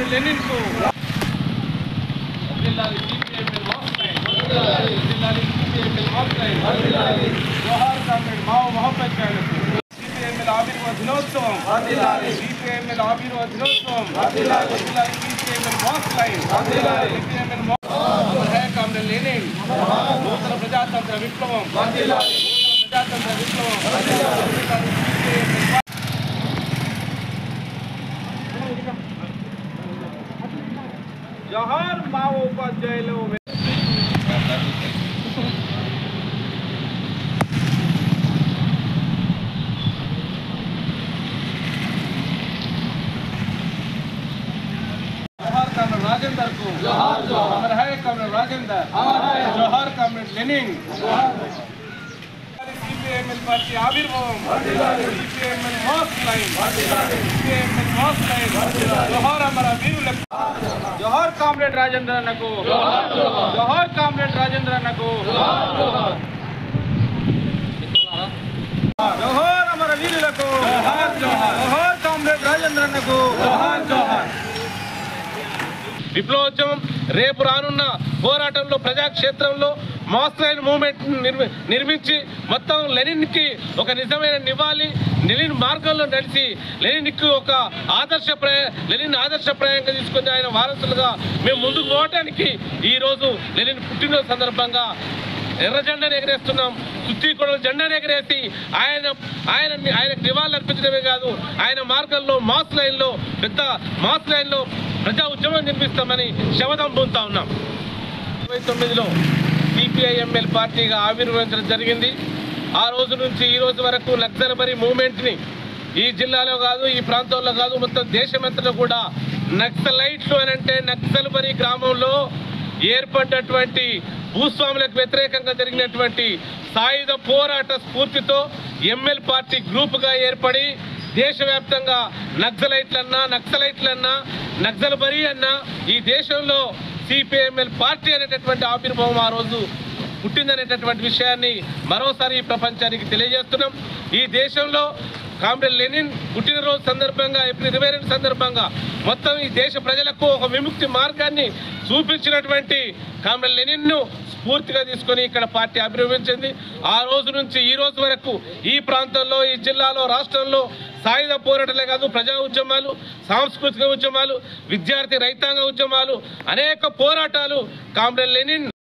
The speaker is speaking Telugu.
లెనిన్ కు జిల్లాలి సిపిఎంఎల్ జోహార్ కామ్రేడ్ మావ మహమ్మద్ ఖాన్కు సిపిఎంఎల్ ఆవిర్భావ దినోత్సవం సిపిఎంఎల్ ఆవిర్భావ దినోత్సవం సిపిఎంఎల్ మాస్ లైన్ సిపిఎంఎల్ है कामरेड लेनिन नूतन प्रजातंत्र विप्लवम प्रजातंत्र विप्लवम जोहार मावो उपाध्यायुलु राजेंद्र को जोहार जोहार अमर है कामरेड राजेंद्र अमर है जोहार कामरेड लेनिन सीपीएमएल पार्टी आविर्भाव CPML mass line CPML mass line जोहार हमारा वीरुలకు जोहार कामरेड राजेंद्र अన్నకు जोहार जोहार जोहार कामरेड राजेंद्र अన్నకు जोहार जोहार जोहार हमारा वीरुలకు जोहार जोहार जोहार कामरेड राजेंद्र अన్నకు जोहार जोहार విప్లవోద్యమం రేపు రానున్న పోరాటంలో ప్రజాక్షేత్రంలో మాస్ లైన్ మూవ్మెంట్ నిర్మించి మొత్తం లెనిన్కి ఒక నిజమైన నివాళి లెనిన్ మార్గంలో నడిచి లెనిన్కి ఒక లెనిన్ ఆదర్శప్రాయంగా తీసుకుని ఆయన వారసులుగా మేము ముందుకు పోవడానికి ఈరోజు లెనిన్ పుట్టినరోజు సందర్భంగా ఎర్ర జెండాను ఎగరేస్తున్నాం. సుత్తికొండల జెండాను ఎగరేసి ఆయనకు నివాళులు అర్పించడమే కాదు, ఆయన మార్గంలో మాస్ లైన్లో ప్రజా ఉద్యమం నిర్మిస్తామని శపథం పొందుతా ఉన్నాం. 1929లో సిపిఐఎంఎల్ పార్టీగా ఆవిర్భవించడం జరిగింది. ఆ రోజు నుంచి ఈ రోజు వరకు నక్సల్బరీ మూవ్మెంట్ని ఈ జిల్లాలో కాదు, ఈ ప్రాంతంలో కాదు, మొత్తం దేశమంతటా కూడా నక్సలైట్లు అని అంటే నక్సల్బరీ గ్రామంలో ఏర్పడ్డటువంటి భూస్వాములకు వ్యతిరేకంగా జరిగినటువంటి సాయుధ పోరాట స్ఫూర్తితో ఎంఎల్ పార్టీ గ్రూపుగా ఏర్పడి దేశవ్యాప్తంగా నక్సలైట్లన్నా నక్సల్బరీ అన్నా ఈ దేశంలో సిపిఎంఎల్ పార్టీ అనేటటువంటి ఆవిర్భావం ఆ రోజు పుట్టిందనేటటువంటి విషయాన్ని మరోసారి ఈ ప్రపంచానికి తెలియజేస్తున్నాం. ఈ దేశంలో కామ్రేడ్ లెనిన్ పుట్టినరోజు సందర్భంగా ఏప్రిల్ 22 సందర్భంగా మొత్తం ఈ దేశ ప్రజలకు ఒక విముక్తి మార్గాన్ని చూపించినటువంటి కామ్రేడ్ లెనిన్ను స్ఫూర్తిగా తీసుకొని ఇక్కడ పార్టీ ఆవిర్భవించింది. ఆ రోజు నుంచి ఈ రోజు వరకు ఈ ప్రాంతంలో, ఈ జిల్లాలో, రాష్ట్రంలో సాయుధ పోరాటాలే కాదు, ప్రజా ఉద్యమాలు, సాంస్కృతిక ఉద్యమాలు, విద్యార్థి రైతాంగ ఉద్యమాలు, అనేక పోరాటాలు కామ్రేడ్ లెనిన్